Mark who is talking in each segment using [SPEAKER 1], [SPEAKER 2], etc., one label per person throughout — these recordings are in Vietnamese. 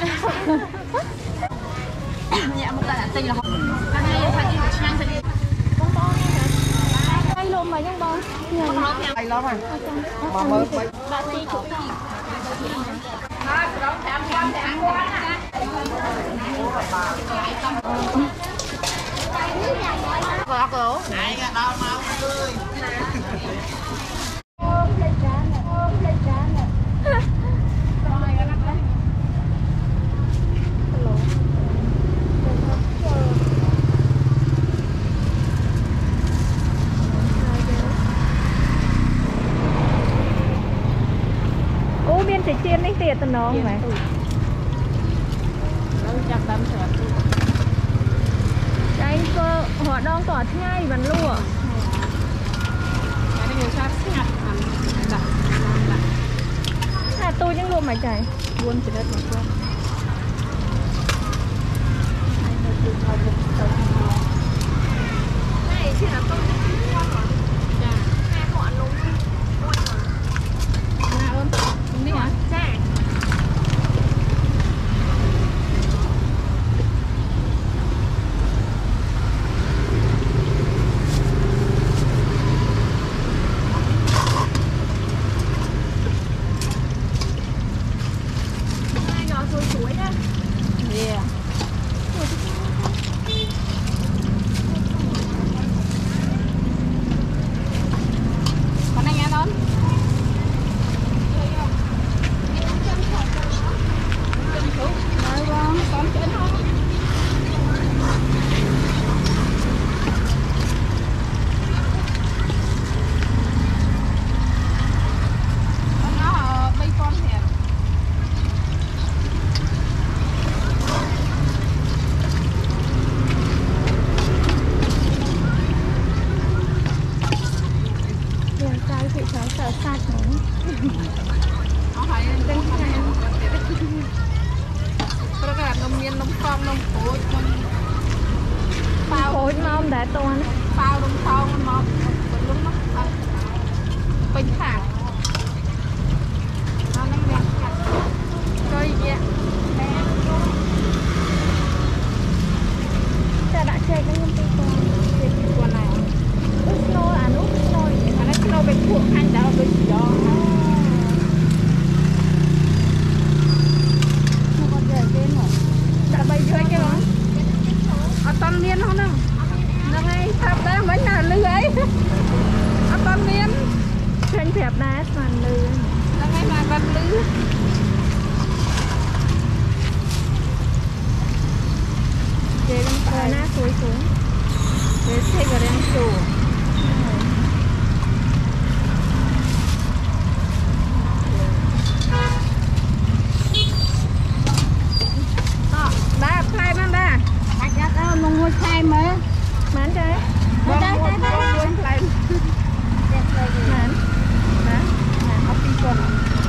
[SPEAKER 1] Dạ một lần tinh là không. Cái này phải đi sang tinh.
[SPEAKER 2] Bông bông nha. Đây luôn mà bông bông.
[SPEAKER 3] Hay lắm rồi. Mà mới mấy.
[SPEAKER 2] Bạn đi chụp gì?
[SPEAKER 1] Vợ cổ.
[SPEAKER 3] Này cái đâu mau ơi.
[SPEAKER 2] Biên chỉ chiên đi tiệt tụi nó vậy.
[SPEAKER 1] Chắc đâm sẹt.
[SPEAKER 2] Anh cơ họ đang tỏa ngay vẫn lụa.
[SPEAKER 1] Cái này người sát ngặt hẳn.
[SPEAKER 2] À tôi những luôn mày chảy.
[SPEAKER 1] Buôn chỉ đất một con.
[SPEAKER 2] Này chỉ là tôi những con rồi.
[SPEAKER 1] Dạ.
[SPEAKER 2] Hai họ lúng.
[SPEAKER 1] Nè ơn. Đúng đi hả?
[SPEAKER 2] Dạ.
[SPEAKER 1] Yeah. Con anh ăn không? Con chết không? Con nó bay con thiệt.
[SPEAKER 2] Chị cháu sợ sạch nữa.
[SPEAKER 1] Nó phải trên này. Tất cả nông miên nông con nông phối
[SPEAKER 2] Phao khối mong đã toàn.
[SPEAKER 1] phao nông con mọc lúc nó bình thẳng nó nông đẹp cây vậy
[SPEAKER 2] Ta đã chơi cái công ty con này. Út snow à út snow.
[SPEAKER 1] nó snow bên thuộc anh đã bên gió
[SPEAKER 2] Nó còn rời trên hả?
[SPEAKER 1] đã bay chơi cái đó ở tân miên không đâu nó ngay thập đó mấy nhà lư ấy ở tân miên
[SPEAKER 2] Trên phẹp đá toàn lư.
[SPEAKER 1] nó ngay mà văn lư
[SPEAKER 2] Về bên trời ná suối xuống.
[SPEAKER 1] để xây vào đen chủ ba play mà ba hạt nhát đó mong mua play mà
[SPEAKER 2] Mán trái.
[SPEAKER 1] Buôn play
[SPEAKER 2] Mán.
[SPEAKER 1] hả ở pin con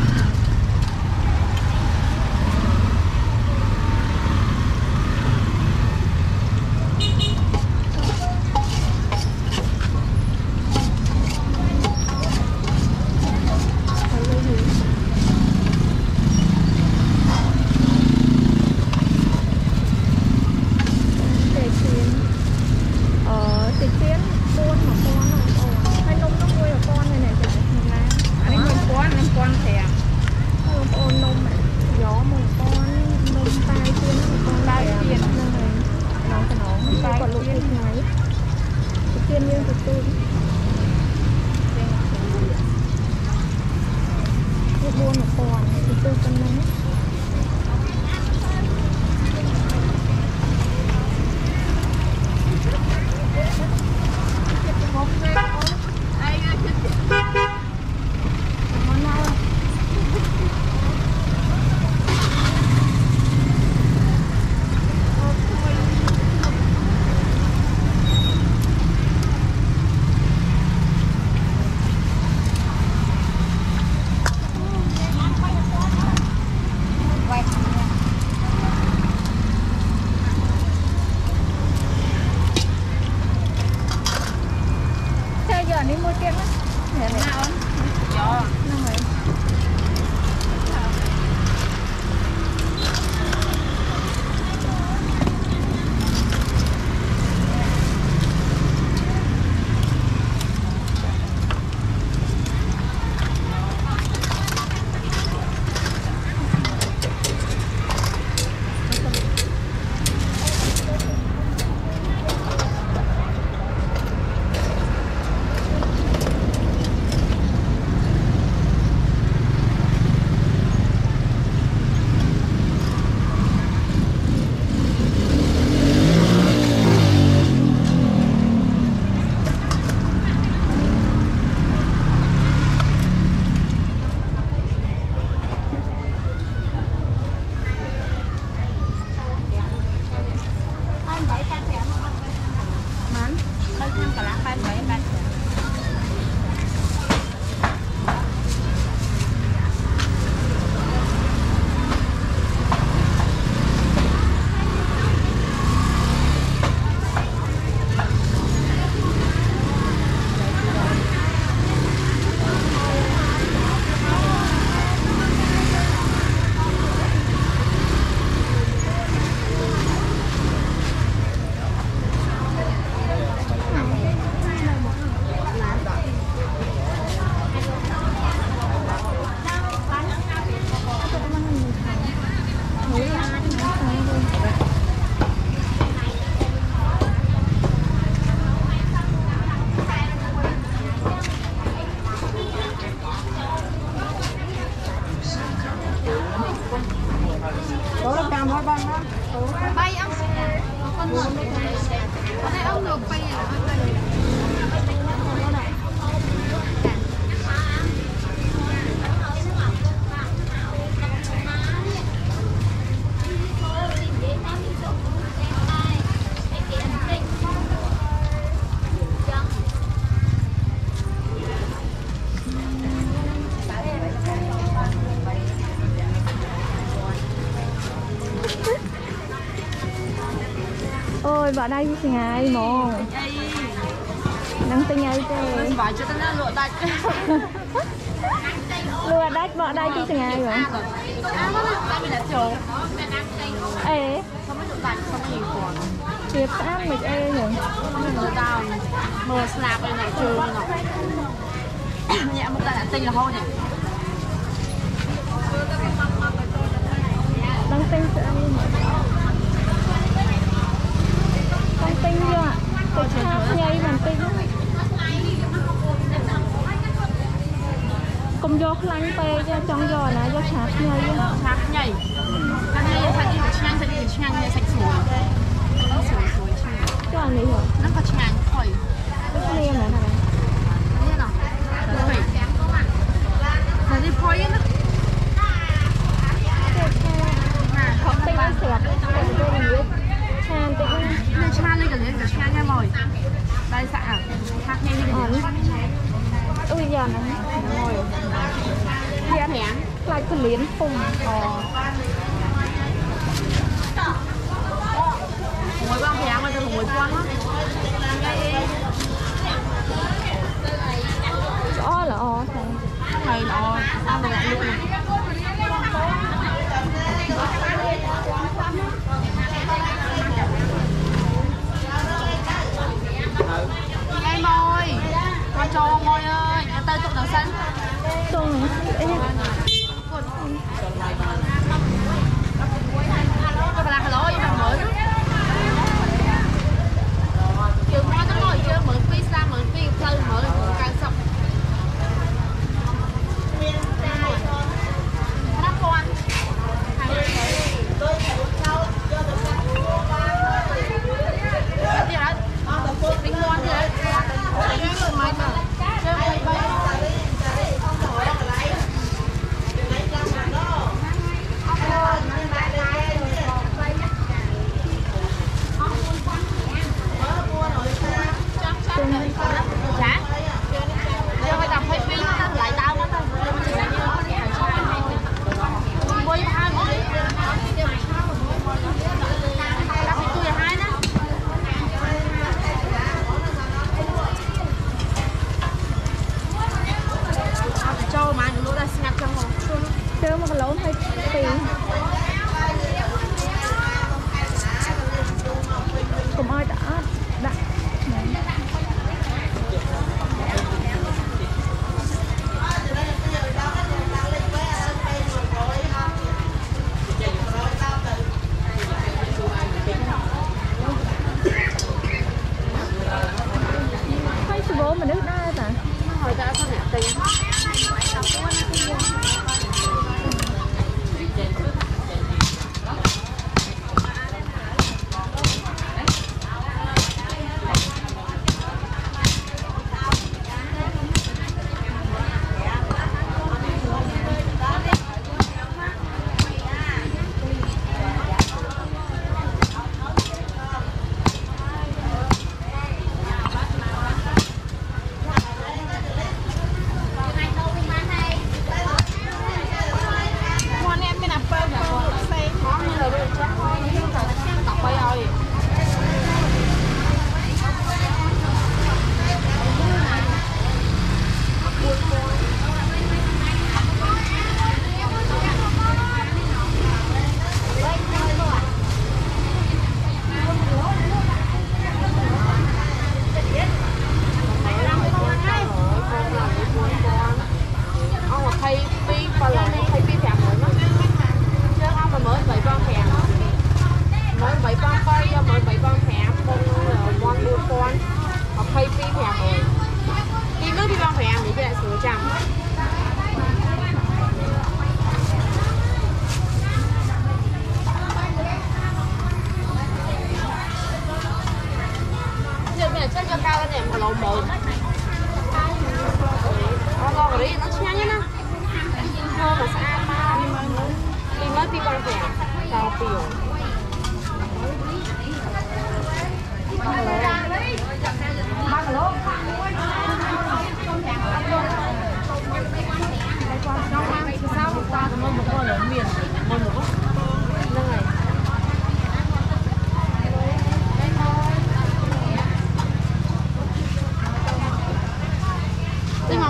[SPEAKER 2] Tịch tiến buôn mà con hay nông nó nuôi ở con này này trời một lá.
[SPEAKER 1] anh ấy nông con thèm
[SPEAKER 2] Ôn nông này gió một con nông tai tiên một con
[SPEAKER 1] Tai
[SPEAKER 2] này
[SPEAKER 1] tiên.
[SPEAKER 2] này nó cái nó
[SPEAKER 1] Tai
[SPEAKER 2] còn lục
[SPEAKER 1] tiên.
[SPEAKER 2] thịt ngáy thịt tiên như thịt tôi thịt buôn một con thịt tôi con nấy
[SPEAKER 1] nói bằng đó. Bay ông. Con một. Con này ông được bay à?
[SPEAKER 2] Ôi vào đây với ngày mồ nắng tinh ai chơi
[SPEAKER 1] Bảo cho tao lụa đạch.
[SPEAKER 2] lùa đách vào đây chứ ngày rồi ê tiệp áp mịch ê nhỉ
[SPEAKER 1] Tao mờ slap bên này trường rồi. Nhẹ một tại tinh là hôi nhỉ.
[SPEAKER 2] đang tinh sợ đi đang tinh chưa ạ cái cháp nhây bằng tinh cùng vô khăn tê cho trong giò nè vô cháp nhây
[SPEAKER 1] Chạc nhảy. Cái này sạch đi chăng này sạch sủi. Sủi
[SPEAKER 2] cho anh đi hả
[SPEAKER 1] nó có chăng khỏi.
[SPEAKER 2] cái nem này nè
[SPEAKER 1] Thế nào? Là đi phơi á.
[SPEAKER 2] không tinh nó sẹt chan tinh
[SPEAKER 1] Đây chan lên cả lên cả chan nha mồi. Đây sạ à? Thác nhanh đi cả.
[SPEAKER 2] ui giờ này
[SPEAKER 1] Rồi.
[SPEAKER 2] Dạ nè lại cứ liến phùng
[SPEAKER 1] Muối băng phèn mà cho muối quan á.
[SPEAKER 2] o là o thôi
[SPEAKER 1] Này nó ăn được lại luôn. Em ơi, con cho môi ơi, em tay tụi nó xanh.
[SPEAKER 2] xong rồi
[SPEAKER 1] Cho bà làm cái lối em mới. Chiều mai nó ngồi chưa mở pizza mở pizza play mở càng sọc. Nó con. Gì đó? Tính con gì đấy? Chơi người máy mà. Chơi máy bay. Chả? Giờ phải đọc hay phim nó lại tao nó thôi. Quay hai món. Đọc thì tôi là hai đó. Châu mà lúa ra snap trong hồ.
[SPEAKER 2] chơi một cái lỗ hơi tiền cùng ai đã đặt hay số bố mà nước đa ta
[SPEAKER 1] Hồi ra sao nè tiền.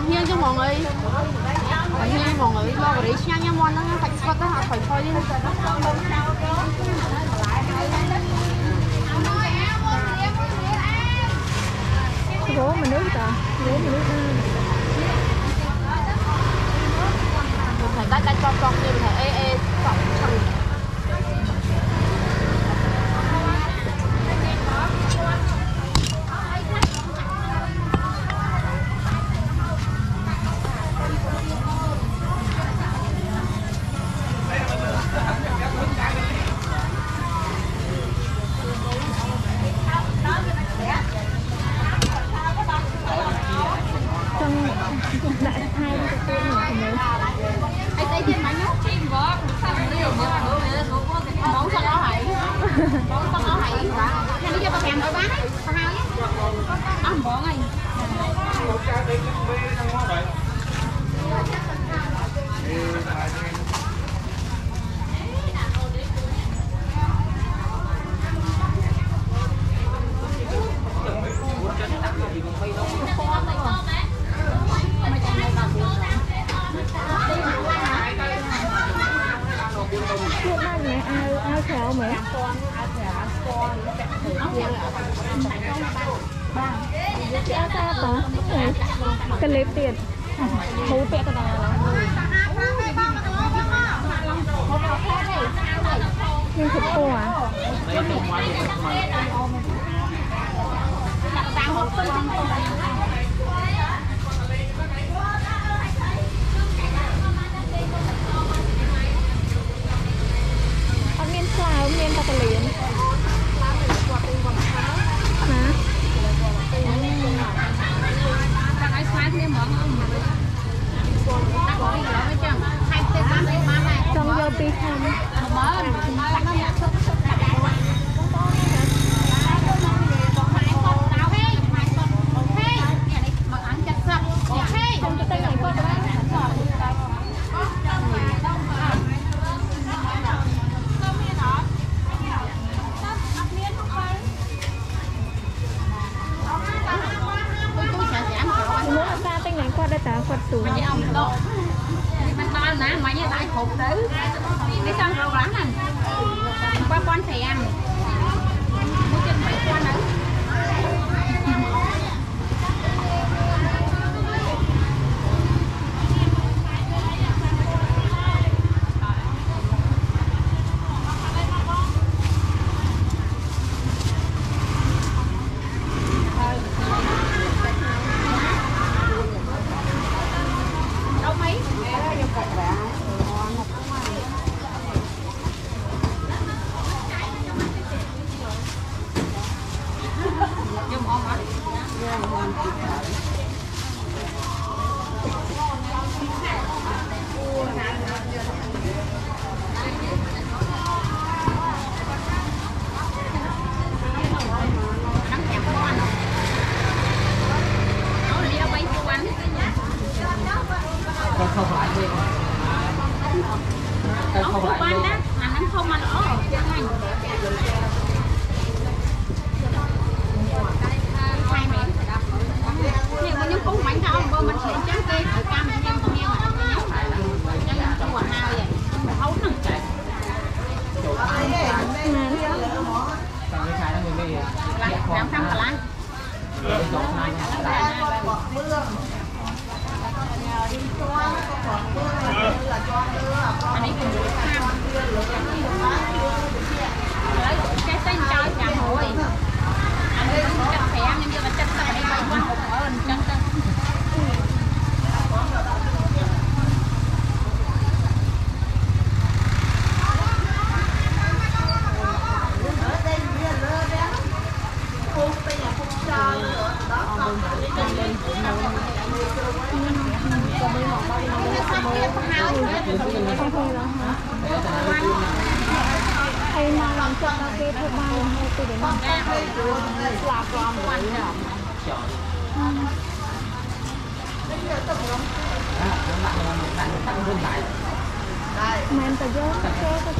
[SPEAKER 1] hiên cho mọi người. Hiên cho mọi người lo để xem nha món nó phải sốt đó phải thôi đi.
[SPEAKER 2] Gỗ mà nước ta, gỗ mà nước.
[SPEAKER 1] Phải tay con đi phải ê phỏng chừng.
[SPEAKER 2] Đại hai cái tên này thì
[SPEAKER 1] Ai tay trên máy nhóc chim vợ sao đi rồi bóng sao nó hại bóng sao nó hại hay đi cho tao kèm đôi bán ấy tao hao nhé ăn bóng này
[SPEAKER 2] Lúc này mẹ ao khảo mẹ chị ao ta hả? Cái lếp tiền hú bẹ cái nào là nhưng thật cô à? Miên flower miên ta liền hả? Trong vô pi không? Không có tên này có qua đây ta Phật tủ
[SPEAKER 1] mày ông đó mình to nè mày như tại phục tử đi xong rồi lắm anh qua quan thèm mua chân phải quan nữa
[SPEAKER 3] không phải đi
[SPEAKER 1] không phải đi đó mà nó không ăn ở hai mẹ nhưng mà những củ mảnh không bơ mình sẽ trắng tê cam nhưng không nghe mà trắng trong quả hao vậy hấu nè làm xong cả lắm anh ấy cùng cái tên cho nhà hội anh ấy cũng chặt thẻ nhưng mà chặt tay đây bay quá hụt ở bên chân chân
[SPEAKER 2] hay mà làm cho nó kia thôi bao hay từ đến là còn quan trọng mà em phải vô xe có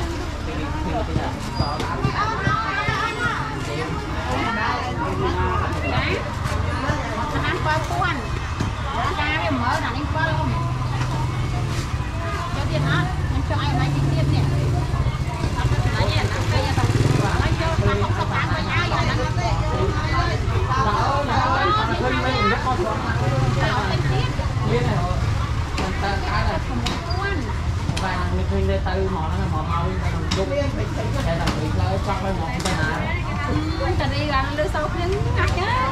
[SPEAKER 1] ăn qua quan Ca cái mở là anh qua luôn. Cho tiền hả? Em cho ai lấy tiền nè. Lấy nhé, lấy cho bạn không có bán với ai vậy đó.
[SPEAKER 3] Vài thằng mình đi từ mỏ nó mỏ mau nó chụp để làm việc lại quăngไปหมดไปnào
[SPEAKER 1] Tình đi là đưa sâu những ngặt á.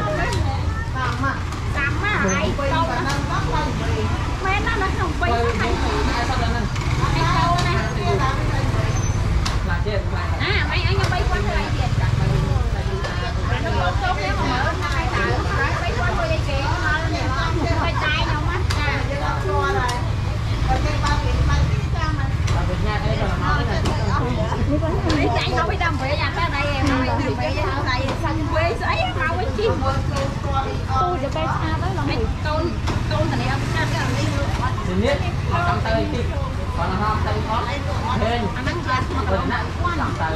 [SPEAKER 1] Cằm á, ai câu đó. Mấy nó không bay nó hay. Cái câu này.
[SPEAKER 3] là chết
[SPEAKER 1] À, mấy anh bay quanh lại kìa. Nó lột số nếu mà mở nó hay thở. Bay quanh qua dây kìa. Bay tay nhau mắt. Mấy anh không biết đâm về nhà cái này em nói đâm về nhà này sân quê sấy mau cái chim
[SPEAKER 2] tôiจะไปชาได้หรอ
[SPEAKER 1] tôn thành em cha cái làm đi
[SPEAKER 3] thì biết mà cầm tay đi còn là không tay khó lên
[SPEAKER 1] anh ăn chặt mà còn nặng quá
[SPEAKER 3] cầm tay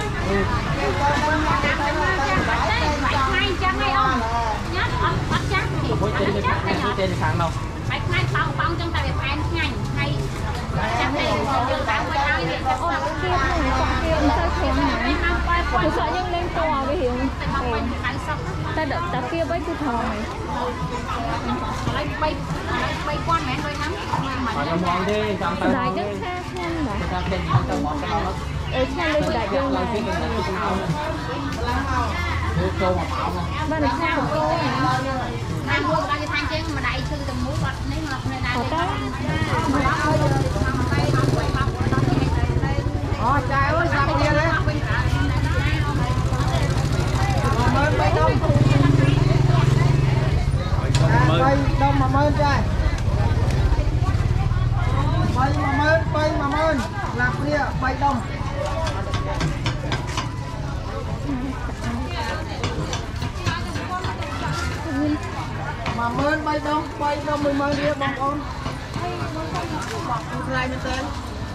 [SPEAKER 1] phải ngay cha ngay ông nhát ông bắt chắc thì anh chắc cái nhỏ
[SPEAKER 3] trên sàn đâu
[SPEAKER 1] phải ngay bông bông trong tay phải ngay ngay chắc này dừng tao quay ai vậy chắc
[SPEAKER 2] ôi kia này còn kia sao khéo này tôi sợ nhưng lên to cái hiệu ta đợi ta kia với cái thò này
[SPEAKER 1] bay quan mẹ đôi nắm
[SPEAKER 3] mà cầm mòn đi cầm tay
[SPEAKER 2] đại rất khác hơn đã
[SPEAKER 3] ta trên cầm mòn cái đó
[SPEAKER 2] xa lên đại dương này
[SPEAKER 3] cô mà bảo mà
[SPEAKER 2] ba này xa của cô này
[SPEAKER 1] đang mua đang thanh chứ mà đại sư từng muốn bật nếu mà này này
[SPEAKER 3] trời ơi sao kia đấy bay đông mà mơn trai bay mà mơn làm kia bay đông mà mơn bay đông mình mơn kia bằng con lại mình tên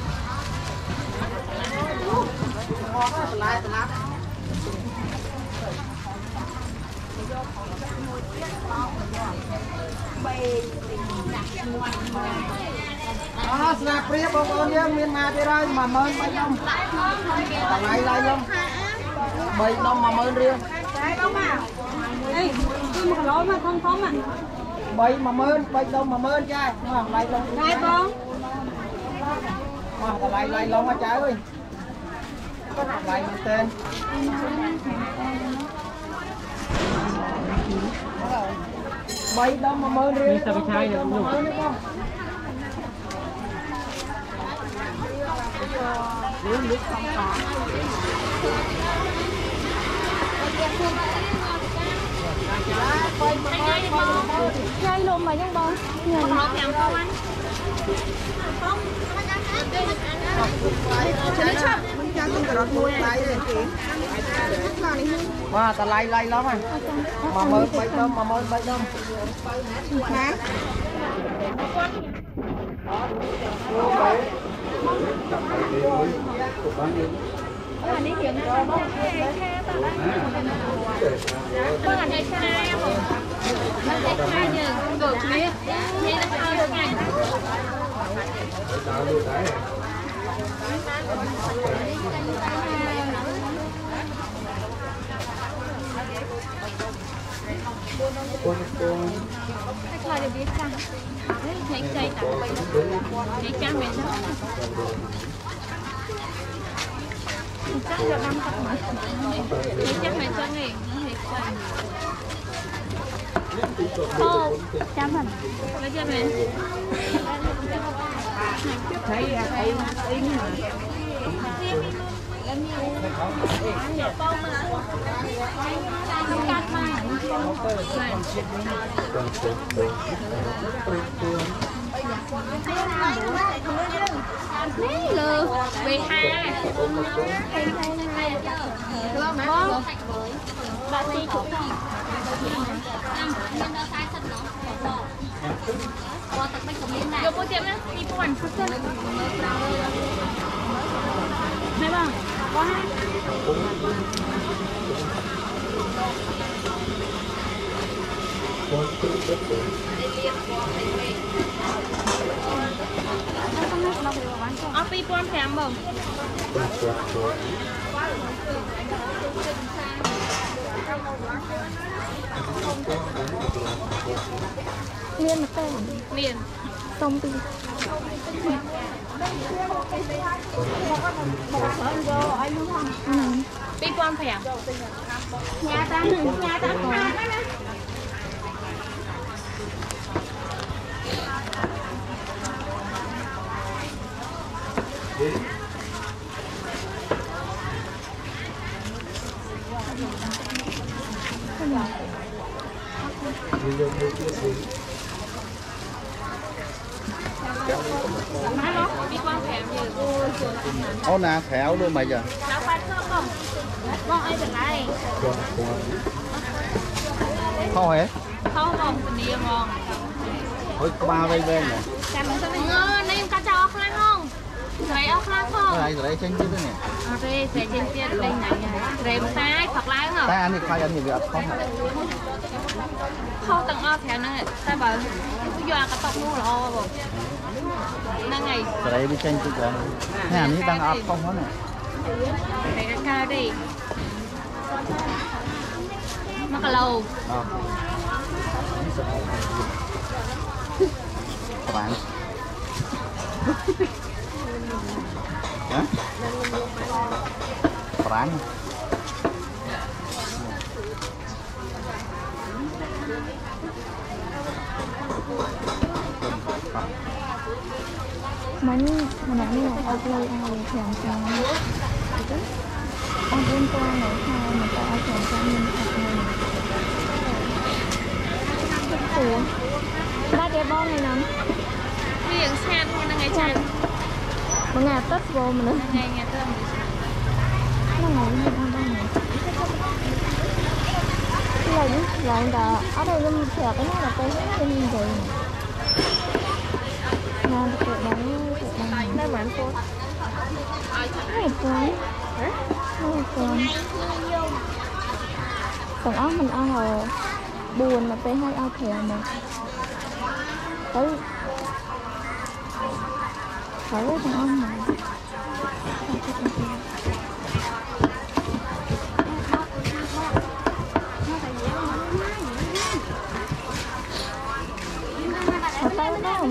[SPEAKER 3] lại snap priya bông ơn nhé miền mà đi ra mà mơn bay đông lại luôn bay đông mà mơn riêng
[SPEAKER 2] ê một lối mà không có mà
[SPEAKER 3] bay mà mơn bay đông mà mơn trai lại luôn
[SPEAKER 2] ngay con
[SPEAKER 3] lại luôn mà trái ơi lại mình tên bay đông mà mơn riêng sao trái được không nước không có
[SPEAKER 2] ngay luôn mà nhưng bông
[SPEAKER 1] không làm không anh
[SPEAKER 3] wow, ta lay lắm rồi mà mơn bay đông má
[SPEAKER 2] đi kiểu này bông vâng anh đây sai không nó sẽ sai giờ được biết như nó sai ngày Khách là được biết chăng? Thấy cây tặng bay thấy chăng vậy sao? Chắc là đang tập mà thấy chắc mày cho nghề nó thấy cây ô chăm mình lấy cho mình
[SPEAKER 3] thấy ý mà
[SPEAKER 1] Đấy lừa về hai
[SPEAKER 2] bà đi cũng vô mua tiệm á đi mua ảnh phút thôi mấy bằng có hai Pi pon phèm không? Miên là tên miên sông pi pi pon phèm nhà ta
[SPEAKER 3] ô nè khéo luôn mày giờ
[SPEAKER 2] con ai được này
[SPEAKER 3] không hề
[SPEAKER 2] không còn nhiều ngon
[SPEAKER 3] ôi ba vây bên này
[SPEAKER 2] này em cá cho khăn không rồi ốc khăn không
[SPEAKER 3] cái này trên chứ thế này
[SPEAKER 2] rồi sẽ trên kia đây này rồi một tay hoặc lái không
[SPEAKER 3] tay ăn thì khoai ăn thì việc không
[SPEAKER 2] không tầng o thèm này tay bảo cứ do cả tóc luôn là o rồi năng ngày
[SPEAKER 3] cái đấy đi trên chứ cả nhà này đang ấp không hết này
[SPEAKER 2] để cái ca đi mà cả lâu
[SPEAKER 3] các bạn hả bán
[SPEAKER 2] mấy hồi nãy là ao play ao để thèm sang ăn bún toan này hai mà ta ao thèm sang mình thật này ủa ba cái bom này nè miệng san thôi là ngày chan mà ngà tất vô mà nữa ngày ngà tôm nó ngày nó ăn đâu này cái này là anh ta ở đây nó thèm cái này là cái cái như vậy ngon tuyệt đắng đây bán con hai con còn ốc mình ăn rồi buồn mà phải hai ao thèm mà tới phải với con ốc này ở tay đó không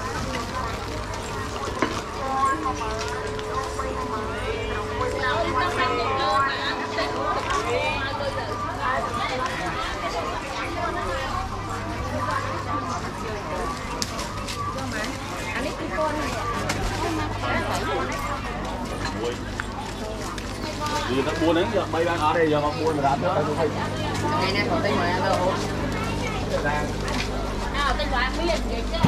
[SPEAKER 4] Vì nó buôn đấy, giờ bay đang ở đây giờ mà buôn mà đã tới tôi thấy.
[SPEAKER 1] Ngày nay còn tên ngoài ăn đâu.
[SPEAKER 2] nào tên ngoài miền vậy chứ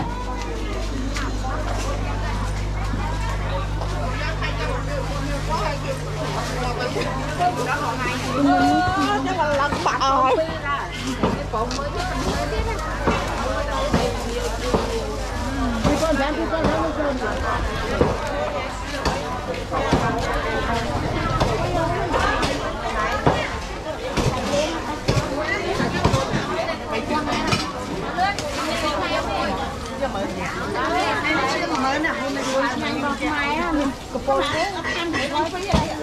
[SPEAKER 1] chắc là lần bạc rồi. Còn mới con dám con mới nè hôm nay buổi sáng bọc mai á mình cục bột ăn thấy nói với vậy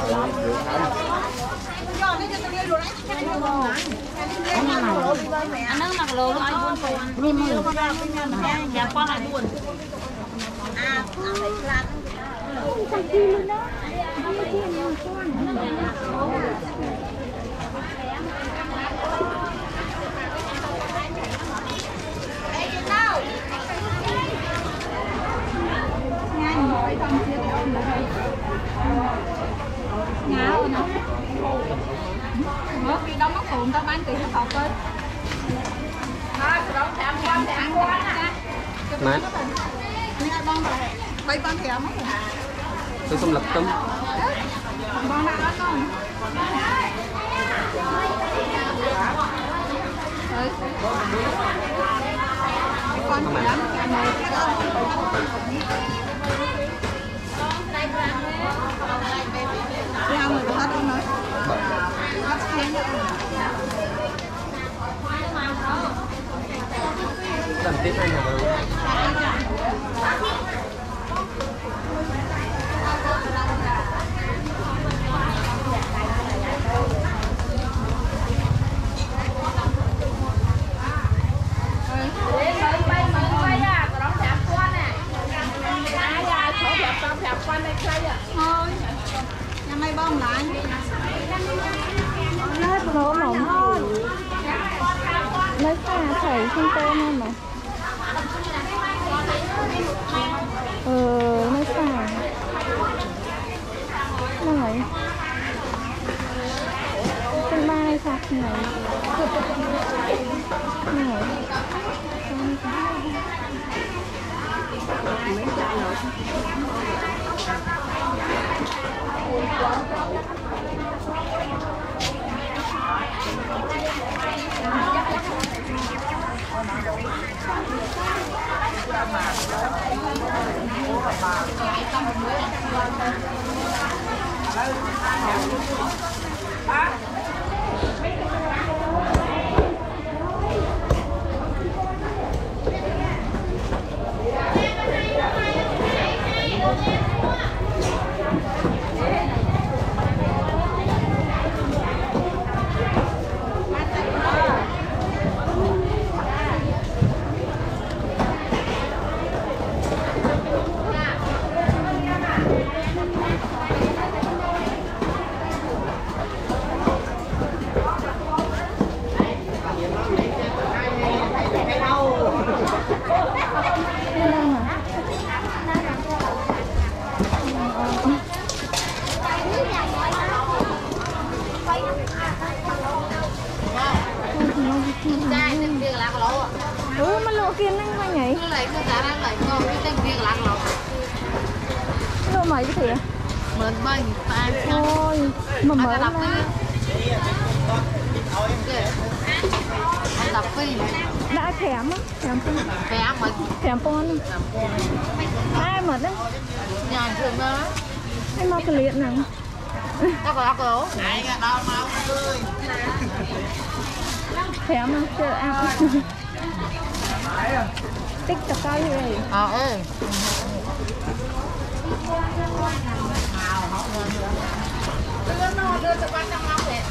[SPEAKER 1] anh nó mặc lồ ai buồn buồn đi mua nhà con lại buồn à thấy là chẳng chi luôn đó chi nhiều con ngáo nè mất đi đóng mắt hồn tao bán tiền nó thôi đó thèm quan thèm quan
[SPEAKER 4] Nè
[SPEAKER 1] bay con thèm
[SPEAKER 4] tôi xong lập tâm
[SPEAKER 1] con đã con con thèm theo người ta không nói bắt
[SPEAKER 3] Cần tiếp anh là
[SPEAKER 1] thôi nhà mày bông lại
[SPEAKER 2] Lết lỗ mỏng thôi. Lấy xa chảy không tên không mà. Lấy xa. Nó lấy. Tên ba này sạc này. Nó lấy. Mà lộ kia năng mà nhảy. Lộ mấy cái gì ạ?
[SPEAKER 1] Mượn bánh
[SPEAKER 2] Ôi, mà mở ra.
[SPEAKER 1] Tập phi
[SPEAKER 2] Đã khém á, khém con. Khém con. Ai mở đấy?
[SPEAKER 1] nhà trường đó
[SPEAKER 2] Ai mau cái liện nào.
[SPEAKER 1] có cổ
[SPEAKER 2] Khém á, chờ ăn. Tích tập cao như vậy.
[SPEAKER 1] đưa cho con trong ngóc này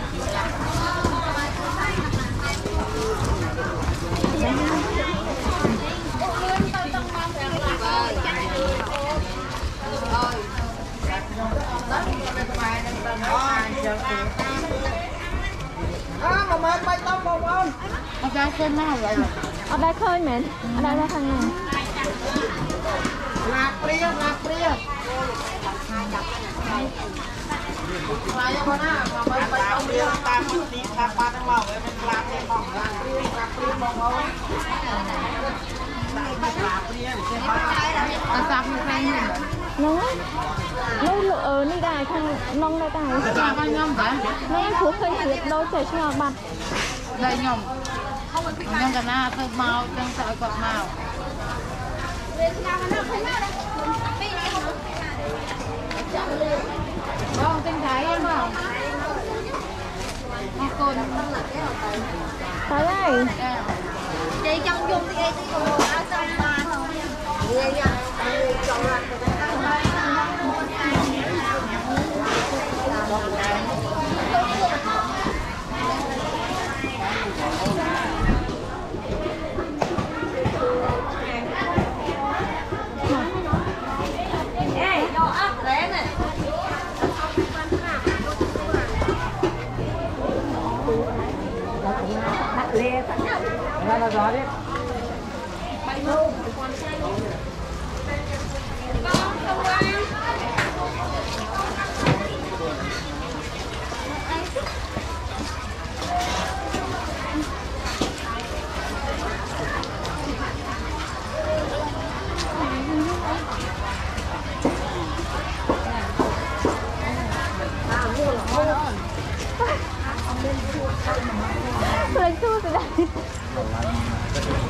[SPEAKER 3] mà mệt bay tông bông không?
[SPEAKER 1] ở đây xem nó vậy rồi
[SPEAKER 2] Ở đây khơi mẹ. Ở đây là thằng này.
[SPEAKER 3] Lạc priêng. Lại cho con á, mà mệt bay tông đi ta muốn đi ta ba đang vào em lạc priêng bông không?
[SPEAKER 1] ta sắp như thế này
[SPEAKER 2] Nó đi đài thằng nông đây đài.
[SPEAKER 1] cho con nhom cả
[SPEAKER 2] Nó phú khơi thiệt đâu chảy cho bật.
[SPEAKER 1] đây nhom cái na thơ màu chân sợi quạt màu con tinh thái em không con
[SPEAKER 2] Tới đây.
[SPEAKER 1] chị trong dung thì còn áo trong ba thôi vậy nha
[SPEAKER 3] Ra là gió đi.
[SPEAKER 2] Lên chua từ đây.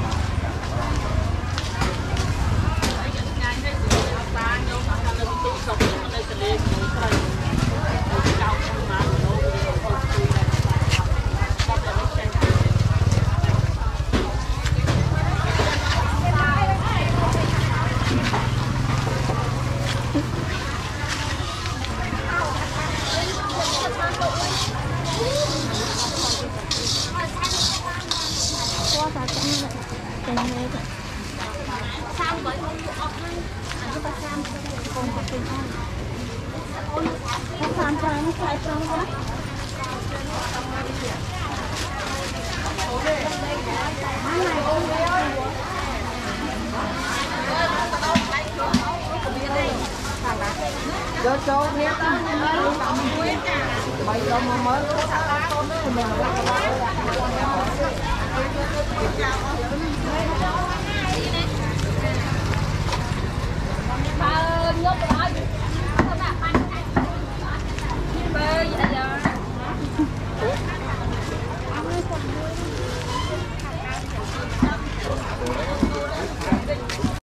[SPEAKER 3] Cho châu biết mày đâu mà mới
[SPEAKER 1] nhốt rồi.